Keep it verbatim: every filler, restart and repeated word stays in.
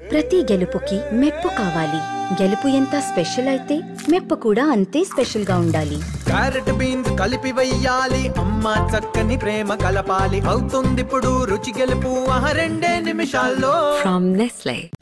ప్రతి గెలుపుకి మెప్పు కావాలి. గెలుపు ఎంత స్పెషల్ అయితే మెప్పు కూడా అంతే స్పెషల్ గా ఉండాలి. క్యారెట్ బీన్స్ కలిపి వెయ్యాలి, అమ్మ చక్కని ప్రేమ కలపాలి. అవుతుంది ఇప్పుడు రుచి గెలుపు ఆహా రెండే నిమిషాల్లో. From Nestle.